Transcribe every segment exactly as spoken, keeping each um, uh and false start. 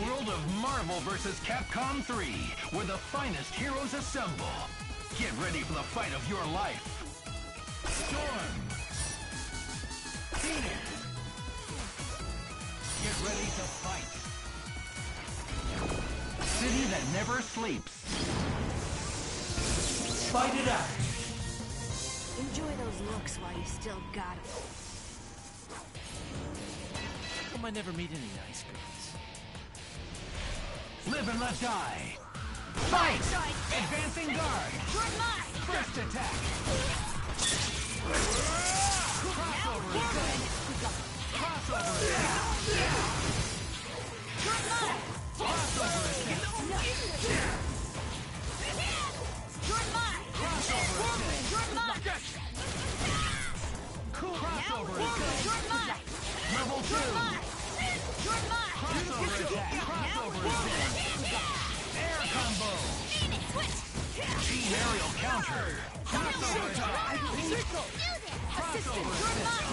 world of Marvel versus. Capcom three, where the finest heroes assemble. Get ready for the fight of your life. Storm. Phoenix. Get ready to fight. City that never sleeps. Fight it out. Enjoy those looks while you still got them. I might never meet any nice girls. Live and let die. Fight! Advancing guard. First attack. Crossover attack. Crossover attack. Crossover attack. Cool crossover attack. Level two. Crossover attack. Crossover attack. Air combo. Team aerial counter. Crossover attack. Crossover attack.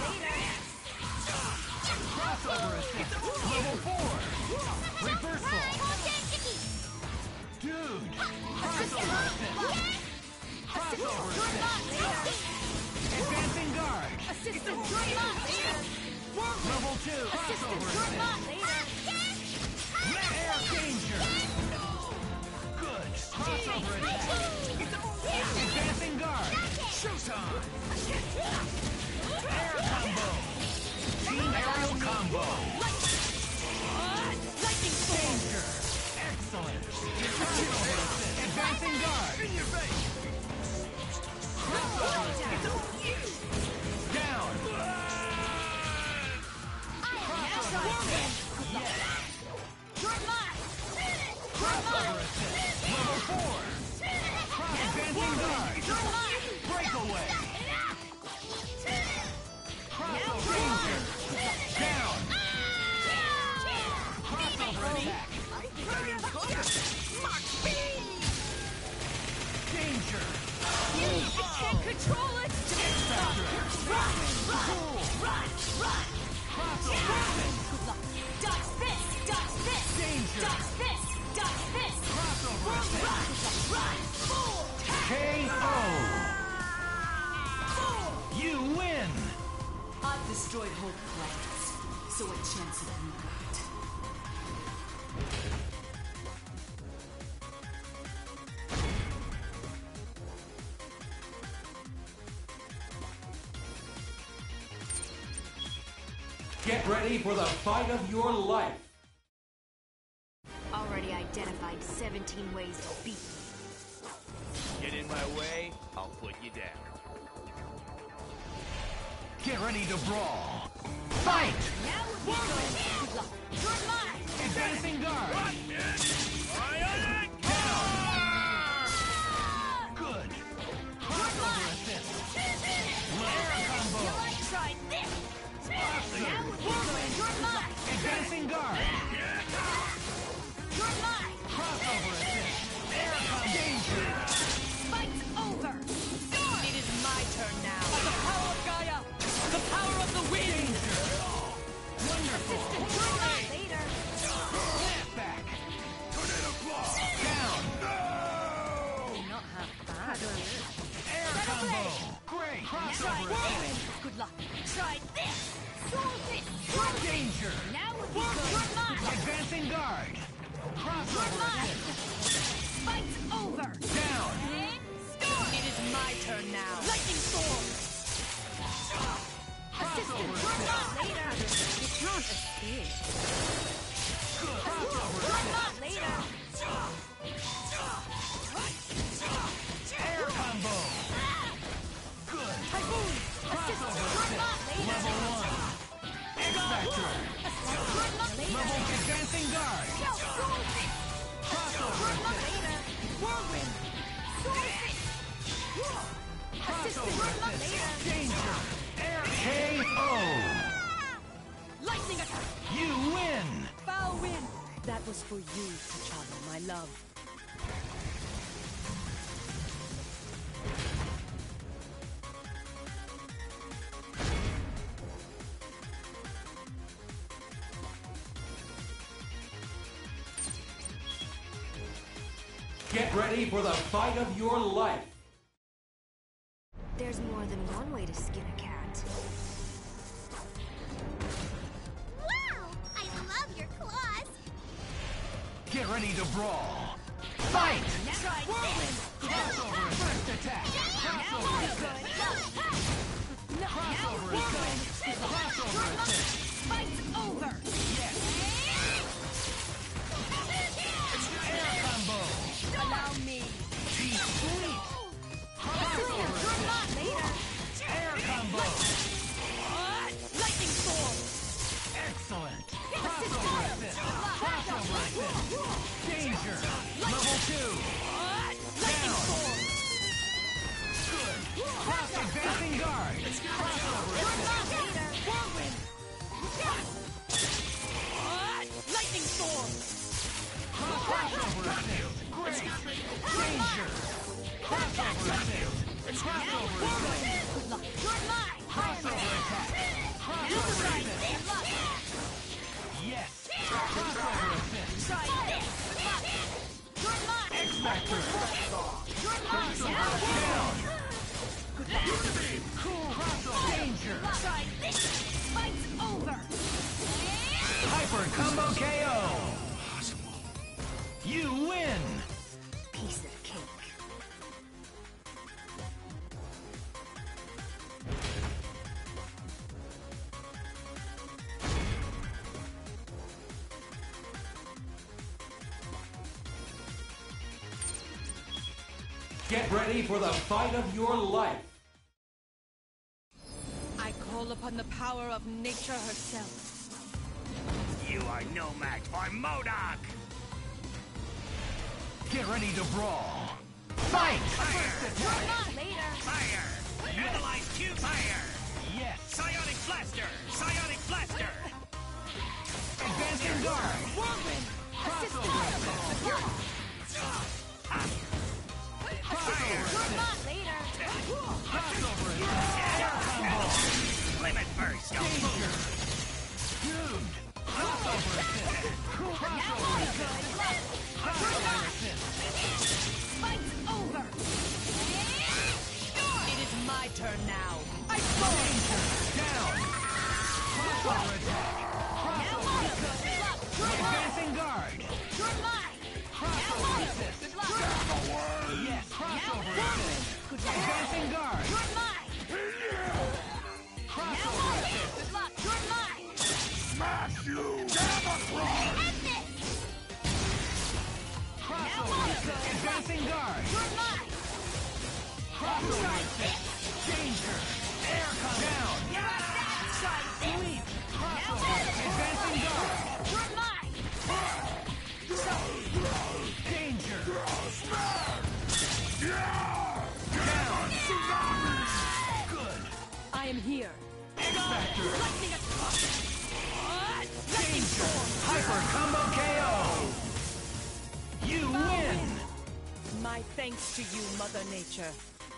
Crossover attack. Level four. Reversal. Dude. Crossover attack. Crossover attack. Advancing guard. Level two. Crossover attack. Air danger. Good. Crossover attack. Advancing guard. Showtime. Air combo. Team aerial combo. Danger. Excellent. Crossover attack. Advancing guard. In your face. Crossover attack. Down. Crossover attack. Yes. Crossover attack. Level four. Advancing guard. Breakaway. Crossover danger. Down. Crossover attack. Danger. I can't control it! Run! Run! Run! Run! Crossover attack. Dodge this! Dodge this! Danger. Dodge this! Dodge this! Crossover Run! attack. Run! Full! K O. You win! I've destroyed whole planets, so a chance of you got. Get ready for the fight of your life. Already identified seventeen ways to beat me. Get in my way, I'll put you down. Get ready to brawl. Fight! Now we're going. Good luck. You're mine. Advancing guard. Bionic Down. Good. Crossover assist. Air combo. Till I try this. Awesome. Now we're going. You're mine. Advancing guard. You're mine. Crossover assist. Air combo. Danger. Fight's over. It is my turn now. By the power of Gaia, the power of the wind. Danger. Wonderful. You're mine later. Snap back. Tornado claw. Down. Not half bad. Air combo. Great. Crossover assist. Good luck. Try this. Soul this. Danger. Now we're going. You're mine. Advancing guard. Crossover assist. Fight's over. Down. And storm. It is my turn now. Lightning storm. Crossover You're assist. mine later. You can't escape. Good. Crossover You're assist. mine later. Air combo. Good. Typhoon. Crossover You're assist. mine later. Level one. X Factor. You're mine later. Level advancing guard. Soul this. Crossover You're mine assist. later. Whirlwind. Soul this. Crossover You're mine assist. later. Danger. Air K O. Lightning attack. You win. Foul wind. That was for you, T'Challa, my love. Get ready for the fight of your life. There's more than one way to skin a cat. Wow! I love your claws! Get ready to brawl. Fight! Try this. Crossover first attack. Crossover assist. Crossover assist. Crossover assist. Fight's over. Yes. Air combo. Allow me. She's sweet. Crossover assist. Later. Air combo. Lightning storm. Excellent. Crossover assist. Crossover assist. Danger. Level two. Lightning Down. storm. Good. Cross advancing guard. Crossover assist. Later. Whirlwind. Lightning storm. Crossover assist. Great. Danger. Crossover assist. Crossover assist. Good luck. You're mine. Crossover attack. Crossover assist. Yes. Crossover assist. Try this. You're mine. X Factor. You're mine. Down. Cool. Crossover. Danger. Try this. Fight's over. Hyper combo K O. You win. Piece of cake. Get ready for the fight of your life. I call upon the power of nature herself. You are no match for MODOK! Get ready to brawl. Fight. Fire! Not later. Fire! Analyze Q fire! Yes. Psionic blaster! Psionic blaster! Advancing guard. Whirlwind. Crossover assist. Crossover assist. Not later. Crossover assist. Air combo. Limit burst! Danger. Doomed. Crossover assist. Crossover assist. Crossover assist. Fight's over. It is my turn now. I fall. Danger. Down. Crossover attack. Crossover assist. Advancing guard. You're mine. Crossover assist. Yes. Crossover assist. Advancing guard. You're mine. Crossover assist. Good luck. You're mine. Smash you. End this. Crossover assist. Advancing guard. You're mine. Crossover assist. Danger. Air come down. Try Sweep. Crossover. Advancing guard. You're mine. Danger. Down. Good. I am here. X Factor. Lightning attack. Danger. Hyper combo K O. You win. My thanks to you, Mother Nature.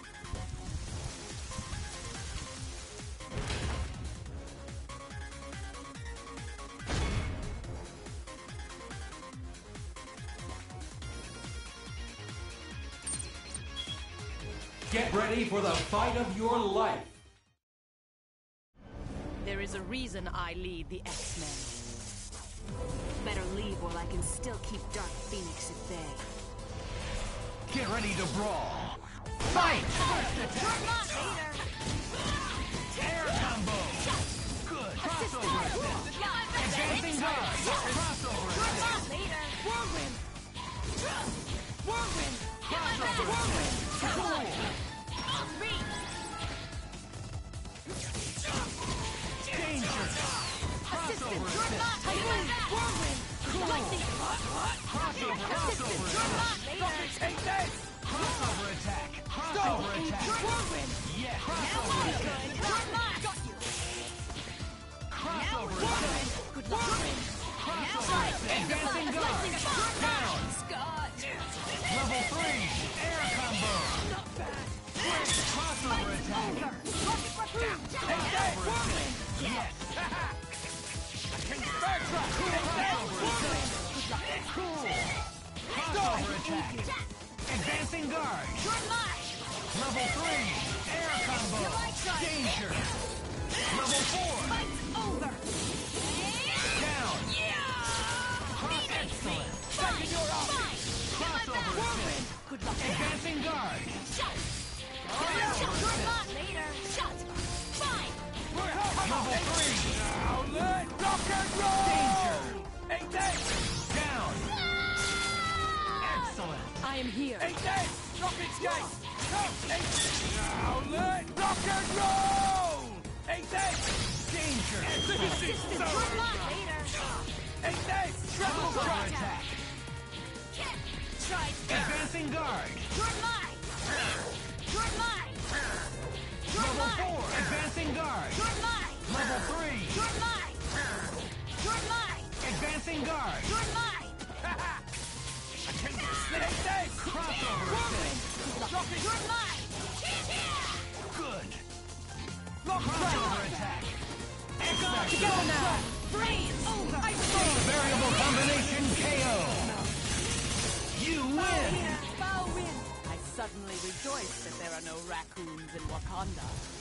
Get ready for the fight of your life. There is a reason I lead the X-Men. Better leave while I can still keep Dark Phoenix at bay. Get ready to brawl. Fight. Not later. Air combo. Good. Crossover assist. Advancing guard. Crossover assist. Not later. Whirlwind. Whirlwind. Crossover assist. Cool. Danger. Crossover assist. Whirlwind. Lightning. Crossover. Crossover assist. Take this. Crossover attack. Crossover attack. Whirlwind. Yes. Crossover assist. Got you. Crossover assist. Good luck. Crossover assist. Advancing guard. Down. Scott. Level three. Air combo. Not bad. Crossover attack. Crossover assist. Yes. Crossover assist. Cool. Crossover attack. Advancing guard. You're mine. Level three. Air combo. You like that? Danger. Level four. Fight's over. Down. Yeah. Excellent. Fine. Fine. Crossover attack. Good luck. Advancing guard. Shut. Crossover You're attack. not later. Shut. Fine. Level three. Now let rock and roll! Danger. Eight days! Down. Excellent. I am here. Eight days! Drop its gate! Come! Eight Now let rock and roll! Eight days! Danger. This is so You're not later. Eight days! Treble Crossover strike! attack. Try. Advancing guard. You're mine. You're mine. You're Level mine. four. Advancing guard. You're mine. Level three. You're mine. You're mine. Advancing guard. You're mine. Eight days! Crossover attack. Drop it! You're mine. Good. Lock Crossover attack. Excellent. Together now. Freeze. Over. I Variable combination K O. You win. Foul win. I suddenly rejoice that there are no raccoons in Wakanda.